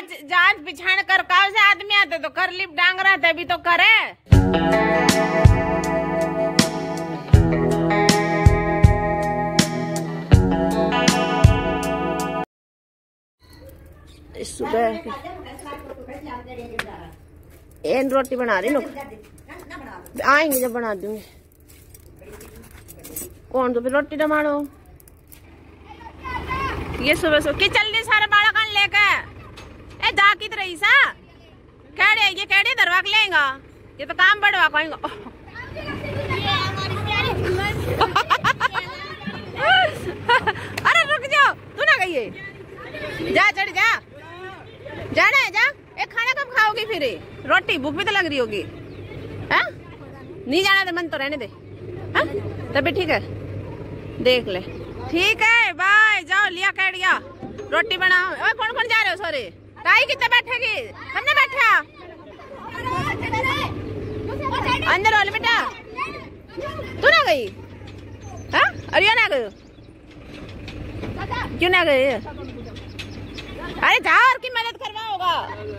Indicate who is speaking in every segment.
Speaker 1: जांच पिछाड़ कर काव से आदमी आते तो कर लिप डांग रहा था अभी तो करे। सुबह एन रोटी बना रही नो आएंगे जब बना दूंगी। कौन तो फिर रोटी जमाड़ो ये सुबह सुबह कि चल सारे बाड़ा कान लेके ए जा की रही सा कैडे ये कैडे दरवाक लेगा ये तो काम बढ़वा कहेंगे। अरे रुक जाओ तू ना गई जा चढ़ जा जाना है जा। एक खाना कब खाओगी फिर रोटी भूख भी तो लग रही होगी है? नहीं जाना तो मन तो रहने दे तभी ठीक है देख ले ठीक है बाय जाओ लिया कैडिया रोटी बनाओ। ओए कौन कौन जा रहे हो सॉरी ताई कितने बैठेगी हमने बैठा अंदर वाले बेटा तू ना गई हाँ अरे ना गई क्यों ना गई? अरे जा और की मदद करवा होगा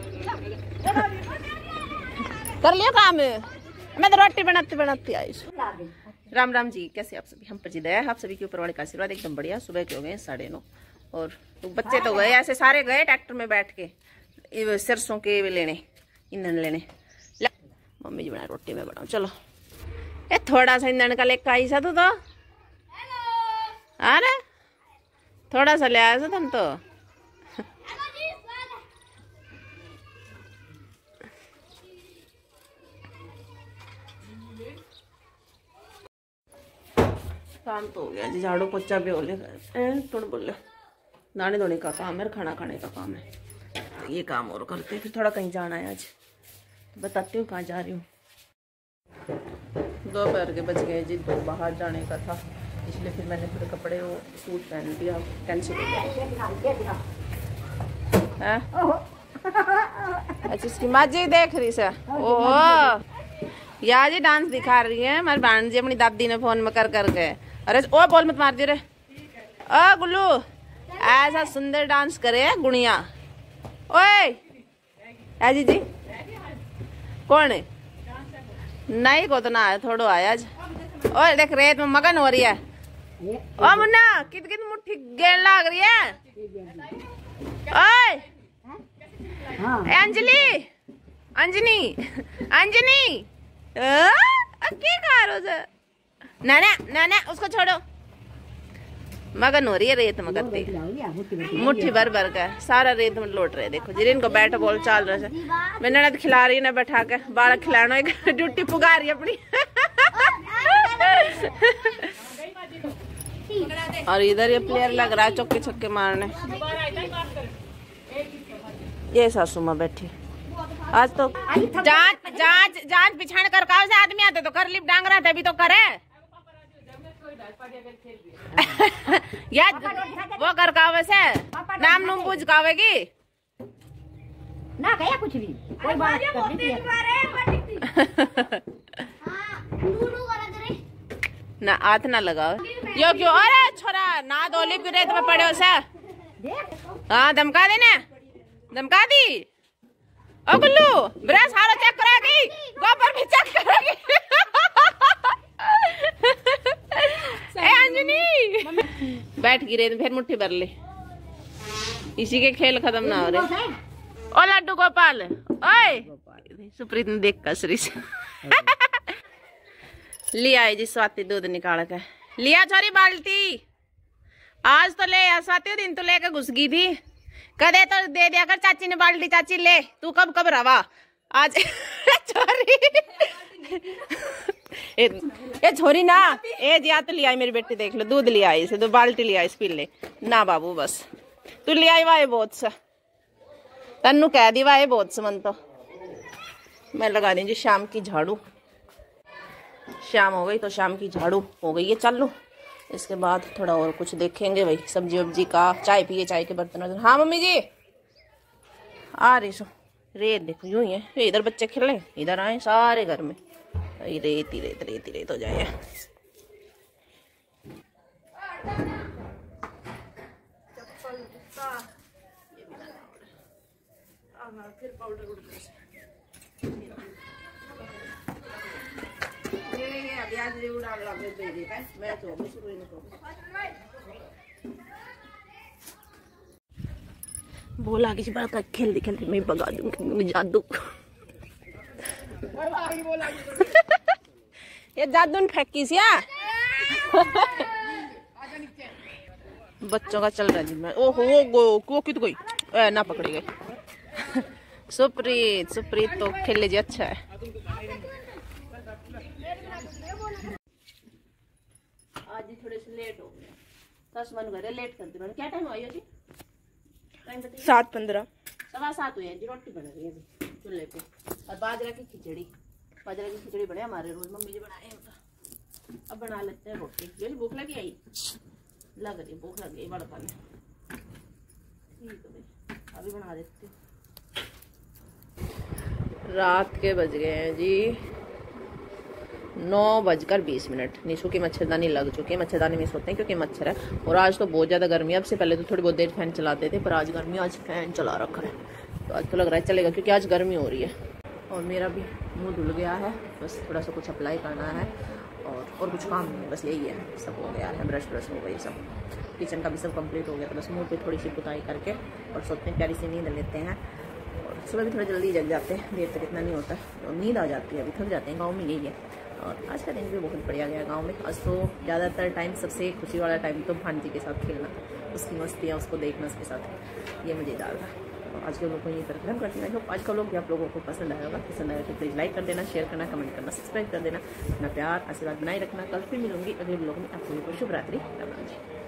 Speaker 1: कर लिया काम मैं तो रोटी बनाती बनाती आई। राम राम जी कैसे आप सभी हम पर जी दया आप सभी के ऊपर वाले का आशीर्वाद एकदम बढ़िया। सुबह के हो गए 9:30 और तो बच्चे तो गए ऐसे सारे गए ट्रैक्टर में बैठ के सरसों के लेने ईंधन लेने। मम्मी जी बना रोटी में बनाओ चलो ये थोड़ा सा ईंधन का लेकर आई सा तो अरे थोड़ा सा ले आया था तुम तो काम तो हो गया जी झाड़ू पोछा भी हो गया थोड़ा बोलो दाने धोने का काम है खाना खाने का काम है तो ये काम और करते फिर थोड़ा कहीं जाना है आज तो बताती हूँ कहाँ जा रही हूँ। दोपहर के बज गए जी तो बाहर जाने का था इसलिए फिर मैंने पूरे कपड़े वो सूट पहन दिया कैंसिल हो गया। अच्छा इसकी माँ जी देख रही सर ओह यार जी डांस दिखा रही है हमारी बहन जी अपनी दादी ने फोन में कर करके। अरे ओ बोल मत मार दी रे ओ गुल्लू ऐसा सुंदर डांस करे गुड़िया। ओए आजी जी कौन है नहीं को तो ना है थोड़ा आया आज। ओए देख रेत में मगन हो रही है ओ मुन्ना कित कित मुट्ठी गेड़ लाग रही है। ओए अंजलि अंजनी अंजनी क्या खा रहे हो ना ना ना उसको छोड़ो मगन हो रही है रेत में करती मुट्ठी भर भर का सारा रेत में लौट रहे देखो जिन को बैट बॉल चल रहा है मैंने ना खिला रही है ना बैठा के बारह खिलाना एक ड्यूटी पुगा रही है अपनी। और इधर ये प्लेयर लग रहा है चौके छक्के मारने ये सासू माँ बैठी आज तो जांच जांच जांच पिछाड़ कर काव से आदमी आते तो कर लिप डांग रहा था अभी तो करे या वो कर कावे से नाम नुम पूछ कावेगी
Speaker 2: ना कया कुछ भी कोई बात
Speaker 1: ना हाथ ना लगाओ यो क्यों अरे छोरा ना दोली की रेत में पड़े हो से हाँ धमका देने धमका दी ओ गुल्लू ब्रश हारो चेक कराएगी गोबर भी चेक कराएगी। ए अंजनी बैठ गिरे फिर मुट्ठी भर ले इसी के खेल खत्म ना हो रहे। ओ लड्डू गोपाल ओए सुप्रीत ने देख कसरी से लिया है जी स्वाति दूध निकाल के लिया छोरी बाल्टी आज तो ले स्वाति दिन तो लेके घुस गई थी कदे तो दे दिया कर चाची ने बाल्टी चाची ले तू कब कब रवा आज छोरी ए छोरी ना ए जिया तो लिया मेरी बेटी देख लो दूध लिया इसे तो बाल्टी लिया इस पी ले ना बाबू बस तू लिया वाए बहुत सा तन्नू कह दी वाए बहुत सा मन तो मैं लगा दी जी शाम की झाड़ू शाम हो गई तो शाम की झाड़ू हो गई है चालू। इसके बाद थोड़ा और कुछ देखेंगे भाई सब्जी वब्जी का चाय पिए चाय के बर्तन। हाँ मम्मी जी आ रही सो रेत देखो यूं ही है इधर बच्चे खेले इधर आए सारे घर में रेत ही रेत रेत ही रेत हो जाए। फिर पाउडर ये अभी आज ले उड़ा लगा दे देता है मैं तो शुरू ही नहीं बोला कि बात खेलते खेलते मैं भगा दूंगी जादू ये जादू ने फेंकी सी बच्चों का चल रहा है जिसमें ओहो वो कित गई ना पकड़ी गई सुप्रीत सुप्रीत तो खेल लीजिए अच्छा है। आज थोड़े से लेट हो गए 10 मन घरे लेट कर दी क्या टाइम आई जी
Speaker 3: 7:15
Speaker 1: 7:15 हुई है जी रोटी बन रही है चूल्हे पे और बाजरा की खिचड़ी बने हमारे रोज मम्मी जी बनाए होता अब बना लेते हैं रोटी जो भूख लगी आई लग रही भूख लग गई बड़ा पानी ठीक है भाई अभी बना देती हूँ। रात के बज गए हैं जी 9:20। निशु की मच्छरदानी लग चुकी है मच्छरदानी में सोते हैं क्योंकि मच्छर है और आज तो बहुत ज़्यादा गर्मी है। अब से पहले तो थोड़ी बहुत देर फैन चलाते थे पर आज गर्मी आज फैन चला रखा है तो आज तो लग रहा है चलेगा क्योंकि आज गर्मी हो रही है। और मेरा भी मुंह धुल गया है बस थोड़ा सा कुछ अप्लाई करना है और कुछ काम नहीं बस यही है सब हो गया है ब्रश हो गई सब किचन का भी सब कंप्लीट हो गया तो बस मुंह पे थोड़ी सी पुताई करके और सोचते हैं प्यारी सी नींद लेते हैं और सुबह भी थोड़ा जल्दी जग जाते हैं देर तक इतना नहीं होता और नींद आ जाती है अभी थक जाते हैं गाँव में यही है। और आज का दिन भी बहुत बढ़िया गया गाँव में। आज तो ज़्यादातर टाइम सबसे खुशी वाला टाइम तो भांजी के साथ खेलना उसकी मस्तियाँ उसको देखना उसके साथ ये मज़ेदार था। आज के लोग को यही पर खत्म करते हैं। आज का लोग भी आप लोगों को पसंद आया होगा तो प्लीज़ लाइक कर देना शेयर करना कमेंट करना सब्सक्राइब कर देना अपना प्यार आशीर्वाद बनाए रखना। कल फिर मिलूंगी अगले ब्लॉग में। आप लोगों को शुभ रात्रि।